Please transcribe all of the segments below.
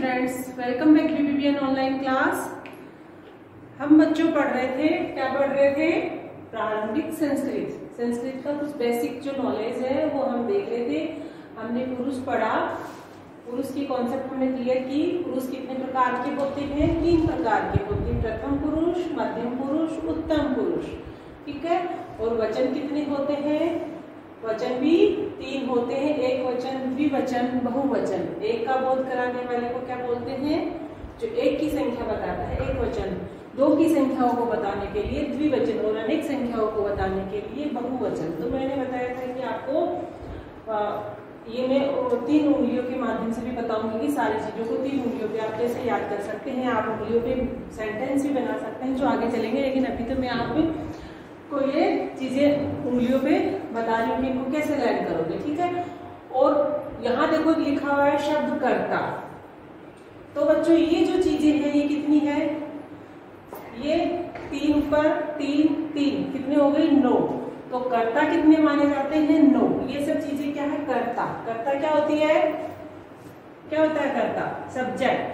Students, welcome back BBBN online class. हम बच्चों पढ़ रहे थे, क्या पढ़ रहे थे? प्रारंभिक संस्कृत का कुछ बेसिक जो नॉलेज है वो हम देख रहे थे। हमने पुरुष पढ़ा, पुरुष की कॉन्सेप्ट हमने क्लियर की। पुरुष कितने प्रकार के होते हैं? 3 प्रकार के होते हैं, प्रथम पुरुष, मध्यम पुरुष, उत्तम पुरुष। ठीक है। और वचन कितने होते हैं? वचन भी 3 होते हैं, एक वचन, द्विवचन, बहुवचन। एक का बोध कराने वाले को क्या बोलते हैं? जो एक की संख्या बताता है एक वचन, 2 की संख्याओं को बताने के लिए द्विवचन और अनेक संख्याओं को बताने के लिए बहुवचन। तो मैंने बताया था कि आपको ये मैं 3 उंगलियों के माध्यम से भी बताऊंगी कि सारी चीजों को 3 उंगलियों पे आप कैसे याद कर सकते हैं। आप उंगलियों पे सेंटेंस भी बना सकते हैं जो आगे चलेंगे, लेकिन अभी तो मैं आपको ये चीजें उंगलियों पे बता रही हूँ कि इनको कैसे लर्न करोगे। ठीक है। और यहाँ देखो लिखा हुआ है शब्द कर्ता। तो बच्चों ये जो चीजें हैं ये कितनी है? ये 3 पर 3 कितने हो गई? 9। तो कर्ता कितने माने जाते हैं? 9। ये सब चीजें क्या है? कर्ता। कर्ता क्या होती है? क्या होता है कर्ता? सब्जेक्ट,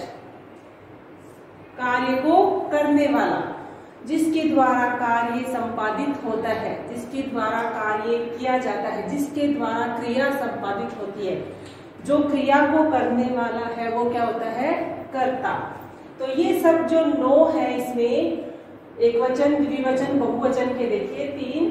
कार्य को करने वाला, जिसके द्वारा कार्य संपादित होता है, जिसके द्वारा कार्य किया जाता है, जिसके द्वारा क्रिया संपादित होती है, जो क्रिया को करने वाला है वो क्या होता है? कर्ता। तो ये सब जो 9 है इसमें एक वचन, द्विवचन, बहुवचन के देखिए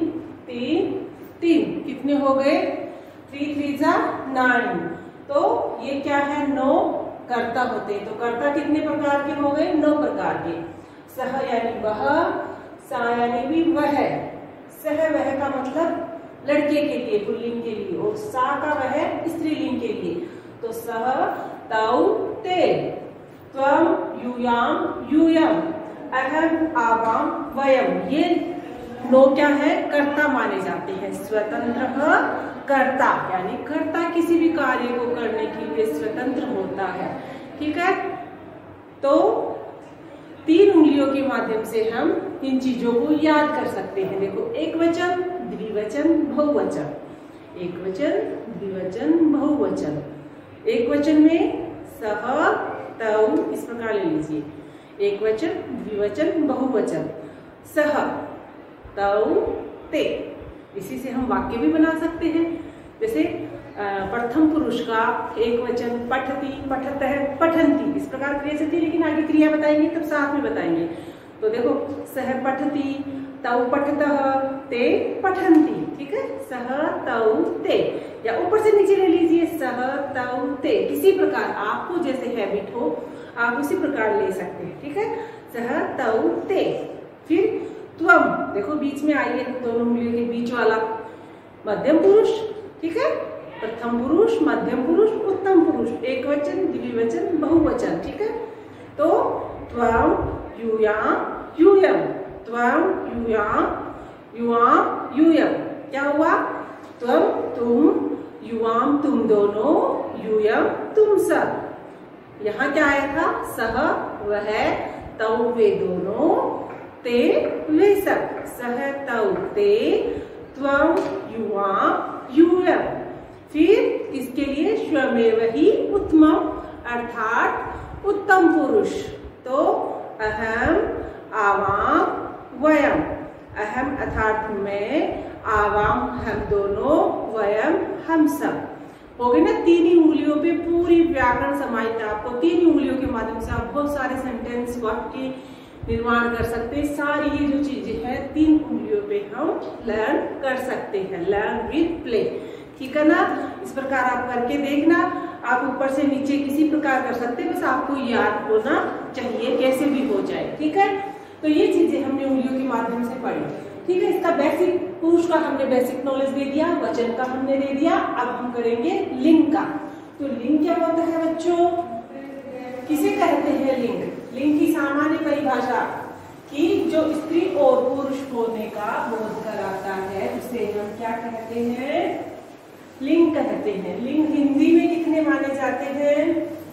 3 कितने हो गए? 3 3 9। तो ये क्या है? 9 कर्ता होते हैं। तो कर्ता कितने प्रकार के हो गए? 9 प्रकार के। सह यानी वह, सा यानी भी वह, सह वह का मतलब लड़के के लिए, पुल्लिंग के लिए, और सा का वह स्त्रीलिंग के लिए। तो सह, तौ, ते, त्वम, यूयाम, यूयम, अहम, आवाम, वयम। ये 9 क्या है? कर्ता माने जाते हैं। स्वतंत्र कर्ता यानी कर्ता किसी भी कार्य को करने के लिए स्वतंत्र होता है। ठीक है। तो 3 उंगलियों के माध्यम से हम इन चीजों को याद कर सकते हैं। देखो, एक वचन, द्विवचन, बहुवचन, एक वचन, द्विवचन, बहुवचन। एक वचन में सह, तौ, इस प्रकार ले लीजिए। एक वचन, द्विवचन, बहुवचन, सह, तौ, ते। इसी से हम वाक्य भी बना सकते हैं। जैसे प्रथम पुरुष का एक वचन पठति, पठतः, पठन्ति, इस प्रकार क्रिया चलती है, लेकिन आगे क्रिया बताएंगे तब साथ में बताएंगे। तो देखो, सह पठति, तौ पठतः, ते पठन्ति। ठीक है। सह, तौ, ते, या ऊपर से नीचे ले लीजिए, सह, तौ, ते। किसी प्रकार आपको जैसे हैबिट हो आप उसी प्रकार ले सकते हैं। ठीक है। सह, तौ, ते। फिर त्वम, देखो बीच में आइए, दोनों उंगलियों के बीच वाला मध्यम पुरुष। ठीक है। प्रथम पुरुष, मध्यम पुरुष, उत्तम पुरुष, एक वचन, द्विवचन, बहुवचन। ठीक है। तो त्वम, यूयाम, यूयम, त्वम, यूयाम, युवाम, यूयम। क्या हुआ? त्वम तुम, युवाम तुम दोनों, यूयम तुम सब। यहाँ क्या आया था? सह वह, तौ वे दोनों, ते वे सब। सह, तौ, ते, त्वम, युवाम, यूयम। फिर इसके लिए स्वमेव ही उत्तमम अर्थात उत्तम पुरुष। तो अहम, आवाम, वयम। अहम अर्थात मैं, आवाम हम दोनों, वयम हम सब। हो गए ना? 3 ही उंगलियों पे पूरी व्याकरण समाहित है। आपको 3 ही उंगलियों के माध्यम से आप बहुत सारे सेंटेंस, वाक्य निर्माण कर सकते हैं। सारी ये जो चीजें हैं 3 उंगलियों पे हम लर्न कर सकते हैं। Learn with play. ठीक है ना? इस प्रकार आप करके देखना। आप ऊपर से नीचे किसी प्रकार कर सकते हैं, बस आपको याद होना चाहिए, कैसे भी हो जाए। ठीक है। तो ये चीजें हमने उंगलियों के माध्यम से पढ़ी। ठीक है। इसका बेसिक, पुरुष का हमने बेसिक नॉलेज दे दिया, वचन का हमने दे दिया। अब हम करेंगे लिंग का। तो लिंग क्या होता है बच्चों? किसे कहते हैं लिंग? लिंग की सामान्य परिभाषा कि जो स्त्री और पुरुष होने का बोध कराता है उसे हम क्या कहते हैं? लिंग कहते हैं। लिंग हिंदी में कितने माने जाते हैं?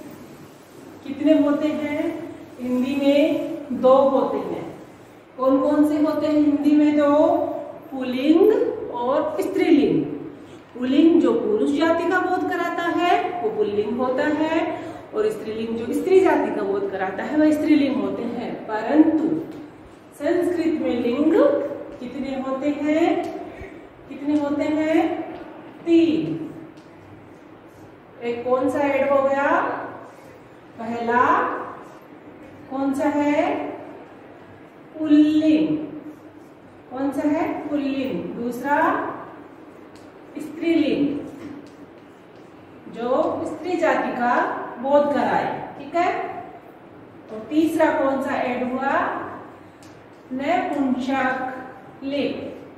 कितने होते हैं? हिंदी में 2 होते हैं। कौन कौन से होते हैं हिंदी में? 2, पुल्लिंग और स्त्रीलिंग। पुल्लिंग जो पुरुष जाति का बोध कराता है वो पुल्लिंग होता है, और स्त्रीलिंग जो स्त्री जाति का बोध कराता है वह स्त्रीलिंग होते हैं। परंतु संस्कृत में लिंग कितने होते हैं? कितने होते हैं? 3। एक कौन सा ऐड हो गया? पहला कौन सा है? पुल्लिंग। कौन सा है? पुल्लिंग। दूसरा स्त्रीलिंग जो स्त्री जाति का बोध कराए, ठीक है। तो तीसरा कौन सा ऐड हुआ? नपुंसक लिंग।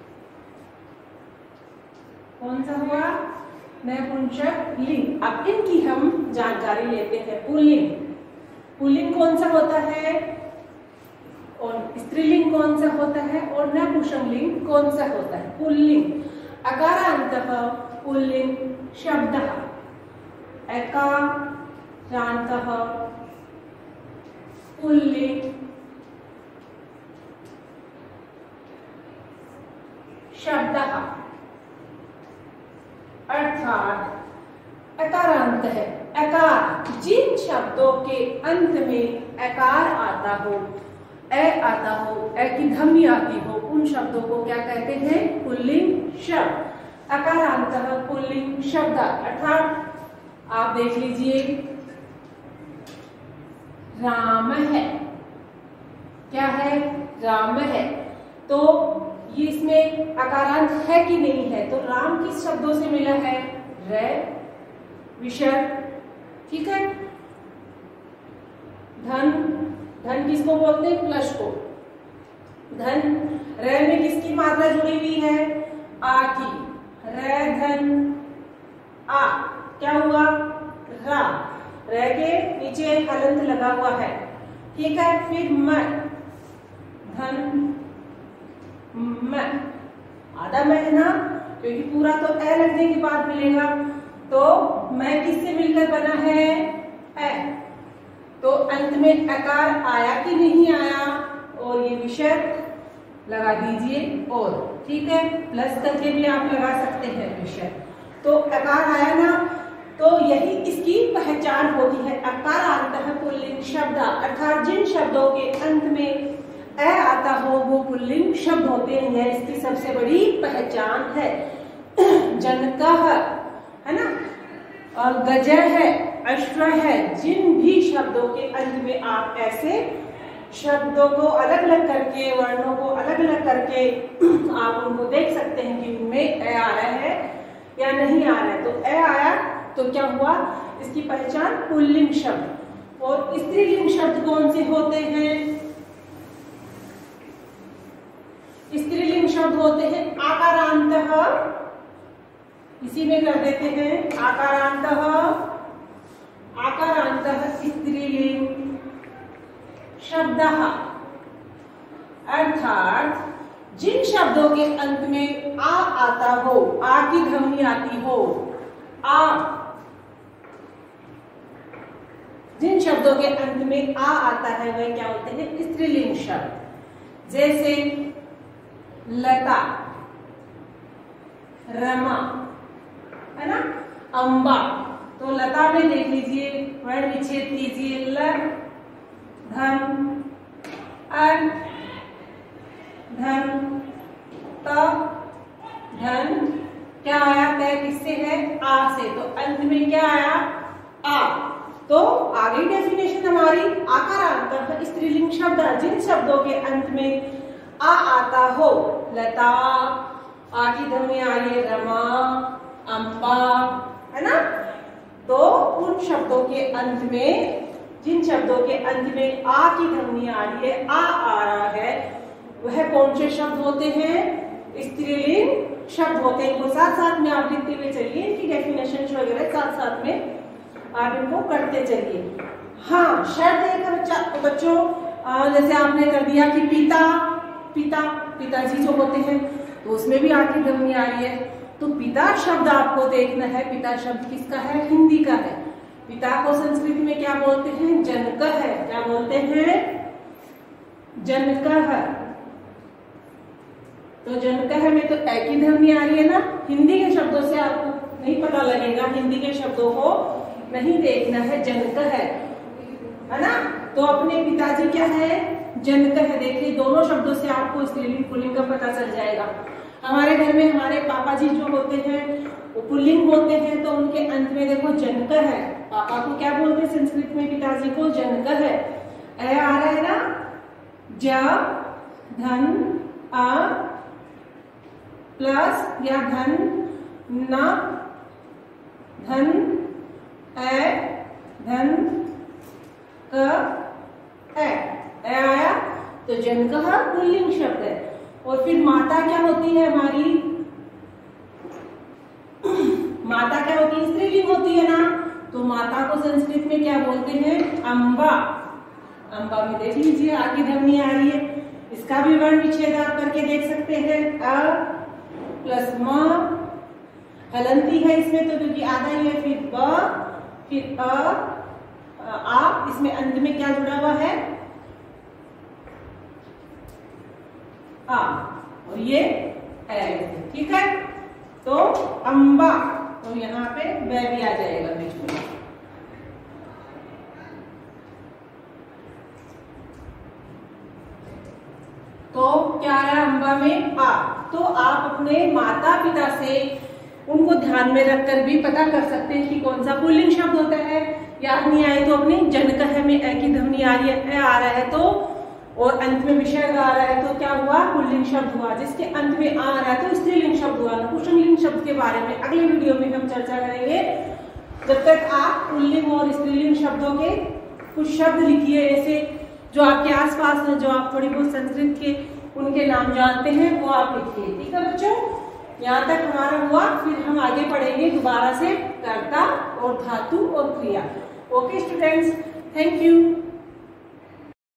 कौन सा हुआ? नपुंसक लिंग। अब इनकी हम जानकारी लेते हैं। पुल्लिंग, पुल्लिंग कौन सा होता है और स्त्रीलिंग कौन सा होता है और नपुंसक लिंग कौन सा होता है? पुल्लिंग अकारान्तः पुल्लिंग शब्दः, अकारान्तः पुल्लिंग शब्दः, अर्थात अकारांत है। अकार जिन शब्दों के अंत में अकार आता हो, ए आता हो, ए की ध्वनि आती हो, उन शब्दों को क्या कहते हैं? पुल्लिंग शब्द। अकारांतः पुल्लिंग शब्द। अर्थात आप देख लीजिए, राम है, क्या है? राम है। तो ये इसमें अकारांत है कि नहीं है? तो राम किस शब्दों से मिला है? रे, विसर्ग, ठीक है। धन, धन किसको बोलते हैं? प्लस को। धन, रे में किसकी मात्रा जुड़ी हुई है? आ की। रे धन आ, क्या हुआ? रा। रे के नीचे हलंत लगा हुआ है, ठीक है। फिर म, धन म, आधा मैं है ना, क्योंकि पूरा तो ए लगने के बाद मिलेगा। तो मैं किससे मिलकर बना है? ए। तो अंत में अकार आया कि नहीं आया? और ये विसर्ग लगा दीजिए, और ठीक है, प्लस करके भी आप लगा सकते हैं विसर्ग। तो अकार आया ना, तो यही इसकी पहचान होती है। अकारांतः पुल्लिंग शब्द, अर्थात जिन शब्दों के अंत में ए आता हो वो पुल्लिंग शब्द होते हैं। यह इसकी सबसे बड़ी पहचान है। जनकः है ना, और गज है, अश्व है, जिन भी शब्दों के अंत में आप ऐसे शब्दों को अलग अलग करके, वर्णों को अलग अलग करके आप उनको देख सकते हैं कि उनमें ए आ रहा है या नहीं आ रहा है। तो ए आया तो क्या हुआ? इसकी पहचान पुल्लिंग शब्द। और स्त्रीलिंग शब्द कौन से होते हैं? स्त्रीलिंग शब्द होते हैं आकारांतः, इसी में कर देते हैं आकारांतः, आकारांतः स्त्रीलिंग शब्दः। अर्थात जिन शब्दों के अंत में आ आता हो, आ की ध्वनि आती हो, आ, जिन शब्दों के अंत में आ आता है वह क्या होते हैं? स्त्रीलिंग शब्द। जैसे लता, रमा, है ना, अंबा। तो लता में देख लीजिए, वर्ण विच्छेद कीजिए, ल, धन, अन, धन, त, धन, क्या आया? तय किससे है? आ से। तो अंत में क्या आया? आ। तो आगे डेफिनेशन हमारी आकारांतः स्त्रीलिंग शब्द, जिन शब्दों के अंत में आ आता हो, लता, आ की ध्वनि आ रही है, रमा, अंबा, है ना। तो उन शब्दों के अंत में, जिन शब्दों के अंत में आ की ध्वनि आ रही है, आ रहा है, वह कौन से शब्द होते हैं? स्त्रीलिंग शब्द होते हैं। इनको साथ साथ में आप लिखते हुए चलिए, इनकी डेफिनेशन वगैरह साथ साथ में आप इनको करते चलिए। हाँ, शर्त एक बच्चों, जैसे आपने कर दिया कि पिता, पिता, पिताजी जो होते हैं, तो उसमें भी आखिर ध्वनि आ रही है। तो पिता शब्द आपको देखना है। पिता शब्द किसका है? हिंदी का है। पिता को संस्कृत में क्या बोलते हैं? जनक है। क्या बोलते हैं? जनक है। तो जनक है में तो एक ही ध्वनि आ रही है ना। हिंदी के शब्दों से आपको नहीं पता लगेगा, हिंदी के शब्दों को नहीं देखना है, जनक है ना। तो अपने पिताजी क्या है, जनक है। देखिए दोनों शब्दों से आपको स्त्रीलिंग पुल्लिंग का पता चल जाएगा। हमारे घर में हमारे पापा जी जो होते हैं वो पुल्लिंग होते हैं, तो उनके अंत में देखो जनक है। पापा को क्या बोलते हैं संस्कृत में, पिताजी को जनक है। ए आ रहा है ना, ज धन अ प्लस या धन न धन ए धन क ए आया तो जनक पुल्लिंग शब्द है। और फिर माता क्या होती है हमारी, माता क्या होती है, स्त्रीलिंग होती है ना। तो माता को संस्कृत में क्या बोलते हैं, अम्बा। अम्बा में देख लीजिए आगे ध्वनि आ रही है, इसका भी वर्ण विच्छेद आप करके देख सकते हैं। अ प्लस म, हलंती है इसमें तो क्योंकि आधा ही है, फिर ब, फिर आ, इसमें अंत में क्या जुड़ा हुआ है, आ, और ये ए, ठीक है। तो अम्बा, तो यहाँ पे वह भी आ जाएगा बीच में। तो क्या आया अम्बा में, आ। तो आप अपने माता पिता से उनको ध्यान में रखकर भी पता कर सकते हैं कि कौन सा पुल्लिंग शब्द होता है। याद नहीं आए तो अपनी जनक है में ए की ध्वनि आ रही है, ए आ रहा है तो, और अंत में विषय आ रहा है तो क्या हुआ, पुल्लिंग शब्द हुआ। जिसके अंत में आ रहा है तो स्त्रीलिंग शब्द हुआ। पुंलिंग शब्द के बारे में अगले वीडियो में हम चर्चा करेंगे। जब तक आप पुल्लिंग और स्त्रीलिंग शब्दों के कुछ शब्द लिखिए, ऐसे जो आपके आसपास है, जो आप थोड़ी बहुत संस्कृत के उनके नाम जानते हैं वो आप लिखिए। ठीक है बच्चों, यहाँ तक हमारा हुआ। फिर हम आगे पढ़ेंगे दोबारा से कर्ता और धातु और क्रिया। Okay students, thank you.